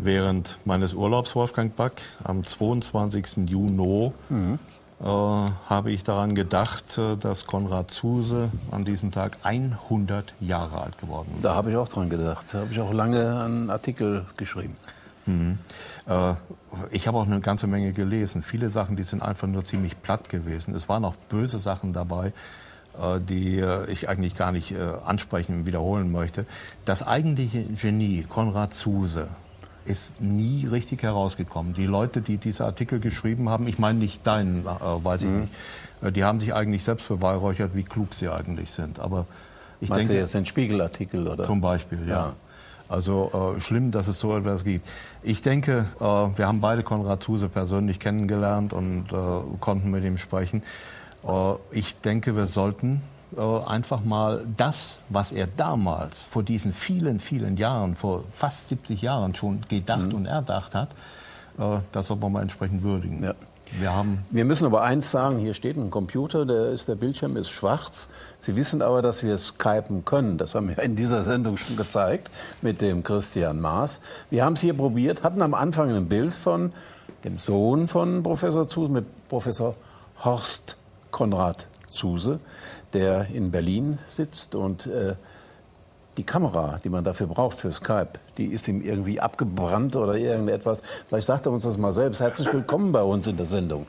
während meines Urlaubs, Wolfgang Back, am 22. Juni habe ich daran gedacht, dass Konrad Zuse an diesem Tag 100 Jahre alt geworden ist. Da habe ich auch dran gedacht. Da habe ich auch lange einen Artikel geschrieben. Ich habe auch eine ganze Menge gelesen. Viele Sachen, die sind einfach nur ziemlich platt gewesen. Es waren auch böse Sachen dabei, die ich eigentlich gar nicht ansprechen und wiederholen möchte. Das eigentliche Genie, Konrad Zuse, ist nie richtig herausgekommen. Die Leute, die diese Artikel geschrieben haben, ich meine nicht deinen, weiß ich nicht, die haben sich eigentlich selbst beweihräuchert, wie klug sie eigentlich sind. Aber ich Meinst denke, du jetzt den Spiegelartikel, oder? Zum Beispiel, ja. Also schlimm, dass es so etwas gibt. Ich denke, wir haben beide Konrad Zuse persönlich kennengelernt und konnten mit ihm sprechen. Ich denke, wir sollten einfach mal das, was er damals vor diesen vielen, vielen Jahren, vor fast 70 Jahren schon gedacht und erdacht hat, das sollten wir mal entsprechend würdigen. Ja. Wir müssen aber eins sagen, hier steht ein Computer, der Bildschirm ist schwarz. Sie wissen aber, dass wir skypen können. Das haben wir in dieser Sendung schon gezeigt mit dem Christian Maas. Wir haben es hier probiert, hatten am Anfang ein Bild von dem Sohn von Professor Zuse, mit Professor Horst Konrad Zuse, der in Berlin sitzt, und die Kamera, die man dafür braucht für Skype, die ist ihm irgendwie abgebrannt oder irgendetwas. Vielleicht sagt er uns das mal selbst. Herzlich willkommen bei uns in der Sendung.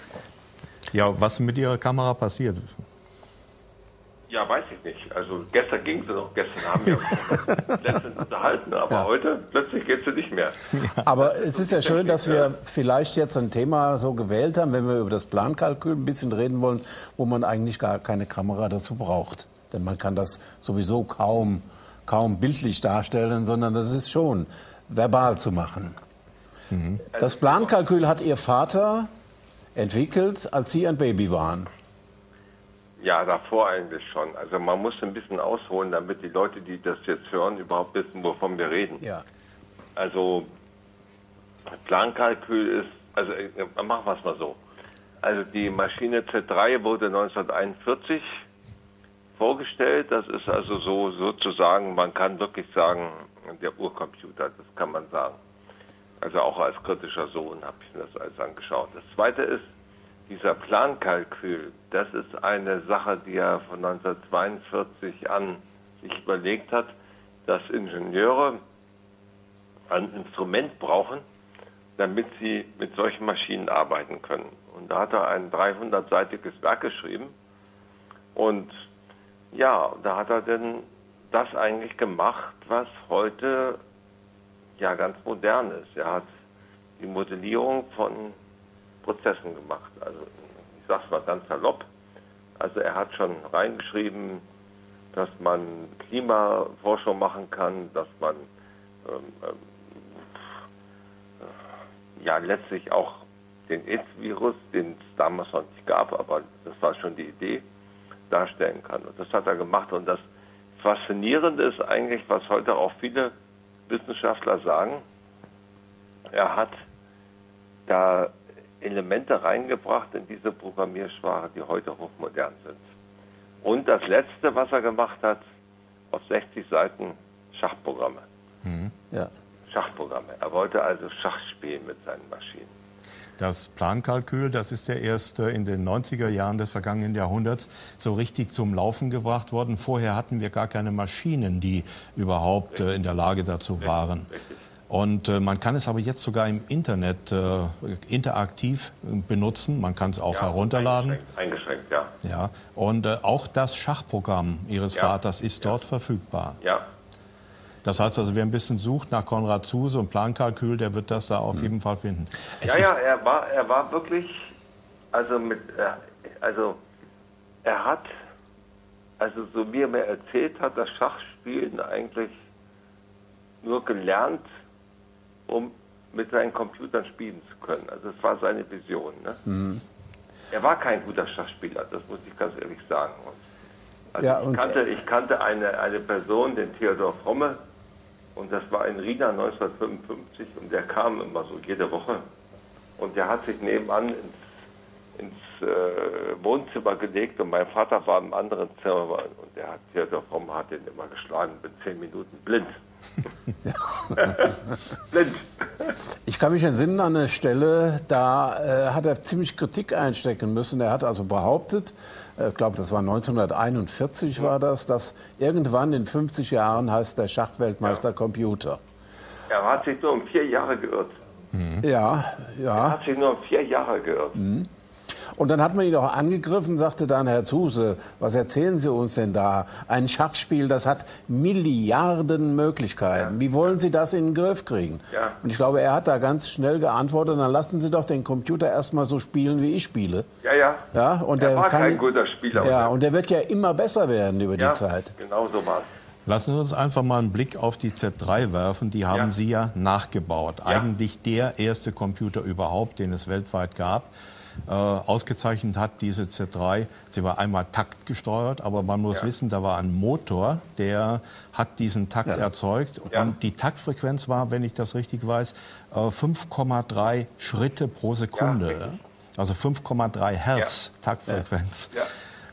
Ja, was mit Ihrer Kamera passiert? Ja, weiß ich nicht. Also gestern ging sie noch, gestern haben wir uns letztens unterhalten, aber heute plötzlich geht sie nicht mehr. Aber es ist ja schön, dass wir vielleicht jetzt ein Thema so gewählt haben, wenn wir über das Plankalkül ein bisschen reden wollen, wo man eigentlich gar keine Kamera dazu braucht. Denn man kann das sowieso kaum bildlich darstellen, sondern das ist schon verbal zu machen. Das Plankalkül hat Ihr Vater entwickelt, als Sie ein Baby waren. Ja, davor eigentlich schon. Also man muss ein bisschen ausholen, damit die Leute, die das jetzt hören, überhaupt wissen, wovon wir reden. Ja. Also Plankalkül ist, also machen wir es mal so. Also die Maschine Z3 wurde 1941 vorgestellt. Das ist also so sozusagen, man kann wirklich sagen, der Urcomputer, das kann man sagen. Also auch als kritischer Sohn habe ich mir das alles angeschaut. Das Zweite ist, dieser Plankalkül, das ist eine Sache, die er von 1942 an sich überlegt hat, dass Ingenieure ein Instrument brauchen, damit sie mit solchen Maschinen arbeiten können. Und da hat er ein 300-seitiges Werk geschrieben. Und ja, da hat er denn das eigentlich gemacht, was heute ja ganz modern ist. Er hat die Modellierung von Prozessen gemacht. Also ich sage es mal ganz salopp. Also er hat schon reingeschrieben, dass man Klimaforschung machen kann, dass man ja letztlich auch den AIDS-Virus, den es damals noch nicht gab, aber das war schon die Idee, darstellen kann. Und das hat er gemacht. Und das Faszinierende ist eigentlich, was heute auch viele Wissenschaftler sagen, er hat da Elemente reingebracht in diese Programmiersprache, die heute hochmodern sind. Und das Letzte, was er gemacht hat, auf 60 Seiten Schachprogramme. Ja. Schachprogramme. Er wollte also Schach spielen mit seinen Maschinen. Das Plankalkül, das ist ja erst in den 90er Jahren des vergangenen Jahrhunderts so richtig zum Laufen gebracht worden. Vorher hatten wir gar keine Maschinen, die überhaupt in der Lage dazu waren. Und man kann es aber jetzt sogar im Internet interaktiv benutzen. Man kann es auch herunterladen. Eingeschränkt, ja. Und auch das Schachprogramm Ihres Vaters ist dort verfügbar. Ja. Das heißt also, wer ein bisschen sucht nach Konrad Zuse und Plankalkül, der wird das da auf jeden Fall finden. Er war wirklich, also er hat, also so wie er mir erzählt hat, das Schachspielen eigentlich nur gelernt, um mit seinen Computern spielen zu können. Also das war seine Vision. Ne? Er war kein guter Schachspieler, das muss ich ganz ehrlich sagen. Also ich kannte eine Person, den Theodor Fromme, und das war in Riga 1955 und der kam immer so jede Woche und der hat sich nebenan ins Wohnzimmer gelegt und mein Vater war im anderen Zimmer und der hat den immer geschlagen, bin 10 Minuten blind. Blind. Ich kann mich entsinnen an eine Stelle, da hat er ziemlich Kritik einstecken müssen. Er hat also behauptet, ich glaube, das war 1941 war das, dass irgendwann in 50 Jahren heißt der Schachweltmeister Computer. Er hat sich nur um 4 Jahre geirrt. Ja, ja. Er hat sich nur um 4 Jahre geirrt. Und dann hat man ihn auch angegriffen, sagte dann, Herr Zuse, was erzählen Sie uns denn da? Ein Schachspiel, das hat Milliarden Möglichkeiten. Wie wollen Sie das in den Griff kriegen? Ja. Und ich glaube, er hat da ganz schnell geantwortet, dann lassen Sie doch den Computer erstmal so spielen, wie ich spiele. Ja. Ja, und er war kein guter Spieler. Ja, und der wird ja immer besser werden über die Zeit. Genau so war es. Lassen Sie uns einfach mal einen Blick auf die Z3 werfen. Die haben Sie ja nachgebaut. Ja. Eigentlich der erste Computer überhaupt, den es weltweit gab. Ausgezeichnet hat diese Z3, sie war einmal taktgesteuert, aber man muss wissen, da war ein Motor, der hat diesen Takt erzeugt. Und die Taktfrequenz war, wenn ich das richtig weiß, 5,3 Schritte pro Sekunde. Ja, also 5,3 Hertz Taktfrequenz. Ja.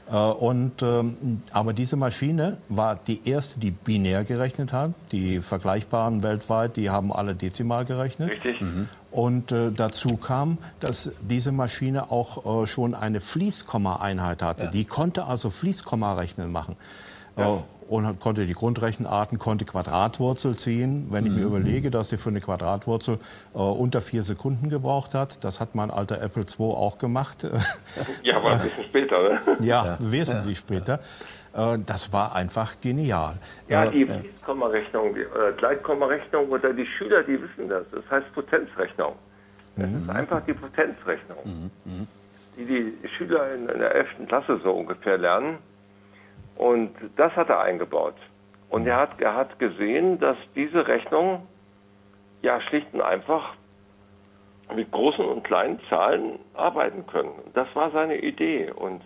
Aber diese Maschine war die erste, die binär gerechnet hat. Die vergleichbaren weltweit, die haben alle dezimal gerechnet. Richtig. Und dazu kam, dass diese Maschine auch schon eine Fließkomma-Einheit hatte. Die konnte also Fließkomma-Rechnen machen. Und konnte die Grundrechenarten, konnte Quadratwurzel ziehen. Wenn ich mir überlege, dass sie für eine Quadratwurzel unter 4 Sekunden gebraucht hat, das hat mein alter Apple II auch gemacht. Ja, aber ein bisschen später, ne? Ja, wesentlich später. Das war einfach genial. Ja, die Fließkommarechnung, die Gleitkommarechnung oder die Schüler, die wissen das. Das heißt Potenzrechnung. Das ist einfach die Potenzrechnung, die Schüler in der 11. Klasse so ungefähr lernen. Und das hat er eingebaut. Und er hat gesehen, dass diese Rechnungen ja schlicht und einfach mit großen und kleinen Zahlen arbeiten können. Und das war seine Idee. Und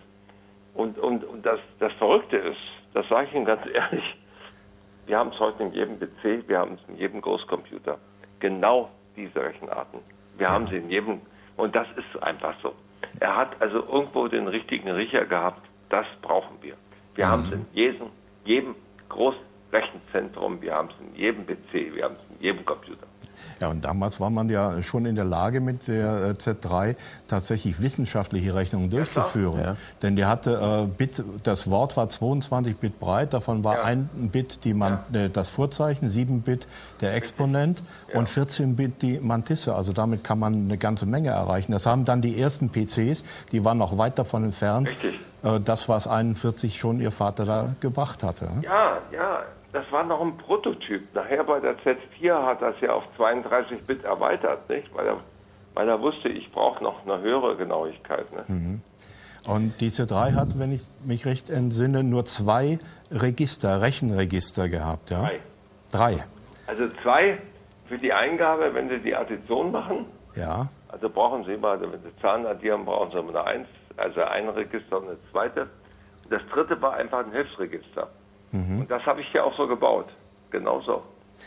das Verrückte ist, das sage ich Ihnen ganz ehrlich, wir haben es heute in jedem PC, wir haben es in jedem Großcomputer. Genau diese Rechenarten. Wir haben sie in jedem, und das ist einfach so. Er hat also irgendwo den richtigen Riecher gehabt, das brauchen wir. Wir haben es in jedem Großrechenzentrum, wir haben es in jedem PC, wir haben es in jedem Computer. Ja, und damals war man ja schon in der Lage, mit der Z3 tatsächlich wissenschaftliche Rechnungen durchzuführen. Ja. Denn die hatte das Wort war 22 Bit breit, davon war ein Bit das Vorzeichen, 7 Bit der Exponent und 14 Bit die Mantisse. Also damit kann man eine ganze Menge erreichen. Das haben dann die ersten PCs, die waren noch weit davon entfernt. Richtig. Das, was 41 schon ihr Vater da gebracht hatte. Ja, das war noch ein Prototyp. Nachher bei der Z4 hat das ja auf 32 Bit erweitert, nicht? Weil er wusste, ich brauche noch eine höhere Genauigkeit. Ne? Und die Z3 hat, wenn ich mich recht entsinne, nur 2 Rechenregister gehabt. Ja? 3. Also 2 für die Eingabe, wenn Sie die Addition machen. Ja. Also brauchen Sie mal, wenn Sie Zahlen addieren, brauchen Sie eine 1, also ein Register und eine zweite. Das dritte war einfach ein Hilfsregister. Und das habe ich hier auch so gebaut. Genau so.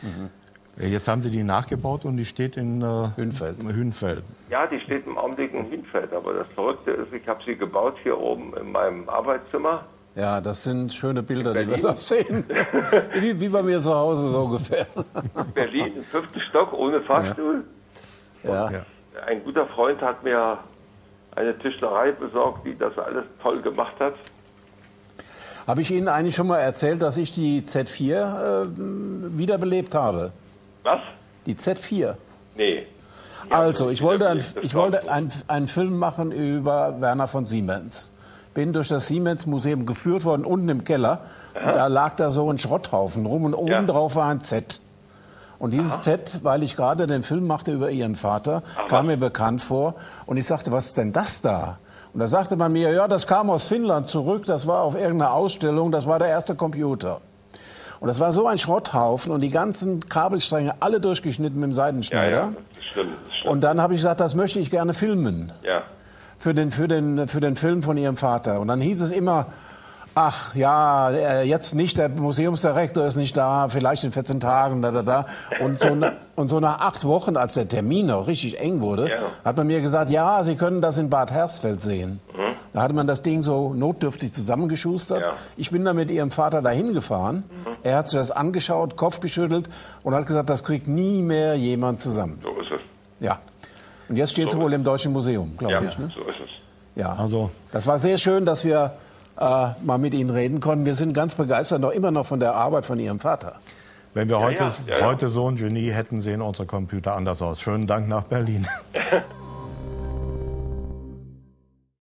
Jetzt haben Sie die nachgebaut und die steht in Hünfeld. Ja, die steht im Augenblick in Hünfeld. Aber das Verrückte ist, ich habe sie gebaut hier oben in meinem Arbeitszimmer. Ja, das sind schöne Bilder, die wir da sehen. wie bei mir zu Hause so ungefähr. Berlin, im 5. Stock, ohne Fahrstuhl. Ja. Ein guter Freund hat mir eine Tischlerei besorgt, die das alles toll gemacht hat. Habe ich Ihnen eigentlich schon mal erzählt, dass ich die Z4 wiederbelebt habe? Was? Die Z4. Nee. Also, ich wollte einen Film machen über Werner von Siemens. Bin durch das Siemens-Museum geführt worden, unten im Keller. Und da lag da so ein Schrotthaufen rum und oben drauf war ein Z. Und dieses Z, weil ich gerade den Film machte über Ihren Vater, kam mir bekannt vor. Und ich sagte, was ist denn das da? Und da sagte man mir, ja, das kam aus Finnland zurück, das war auf irgendeiner Ausstellung, das war der erste Computer. Und das war so ein Schrotthaufen und die ganzen Kabelstränge alle durchgeschnitten mit dem Seidenschneider. Ja, das stimmt. Und dann habe ich gesagt, das möchte ich gerne filmen. Ja. Für den Film von Ihrem Vater. Und dann hieß es immer, Ach ja, jetzt nicht, der Museumsdirektor ist nicht da, vielleicht in 14 Tagen, Und so nach 8 Wochen, als der Termin noch richtig eng wurde, hat man mir gesagt, ja, Sie können das in Bad Hersfeld sehen. Da hatte man das Ding so notdürftig zusammengeschustert. Ich bin dann mit Ihrem Vater dahin gefahren. Er hat sich das angeschaut, Kopf geschüttelt und hat gesagt, das kriegt nie mehr jemand zusammen. So ist es. Ja. Und jetzt steht es wohl im Deutschen Museum, glaube ich. Ne? So ist es. Ja, Also, das war sehr schön, dass wir mal mit Ihnen reden konnten. Wir sind ganz begeistert immer noch von der Arbeit von Ihrem Vater. wenn wir heute so ein Genie hätten, sehen unsere Computer anders aus. Schönen Dank nach Berlin.